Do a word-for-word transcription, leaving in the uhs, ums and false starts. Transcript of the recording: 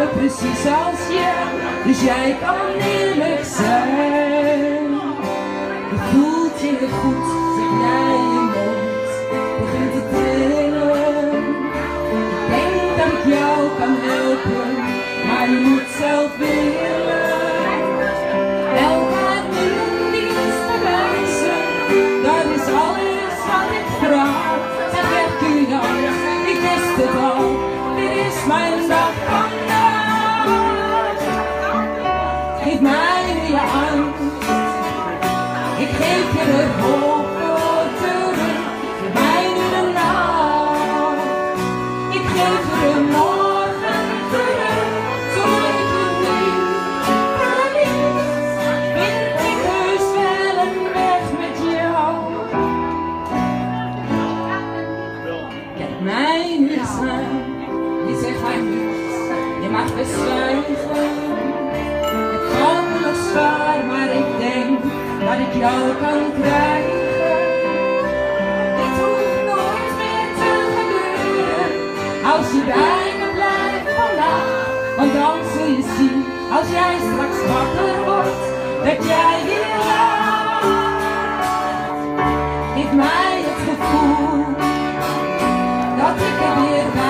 precies als jij, dus jij kan eerlijk zijn. Je voelt je goed, zeg jij je mond, begint te trillen. Ik denk dat ik jou kan helpen, maar je moet zelf willen. Elkaar nu iets bewijzen, dat is alles wat ik vraag. En weg kun je anders, ik wist het al, dit is mijn dag vandaag. Geef mij nu je angst, ik geef je de hoop voor terug. Geef mij nu de nacht, ik geef je de morgen terug. Zo weet je niet, verlies, vind ik heus wel een weg met jou. Kijk mij nu eens aan, je zegt mij niets, je mag best zwijgen. Het valt me nog zwaar, maar ik denk dat ik jou kan krijgen. Dit hoeft nooit meer te gebeuren, als je bij me blijft vandaag. Want dan zul je zien, als jij straks wakker wordt, dat jij weer lacht. Geef mij het gevoel, dat ik er weer bij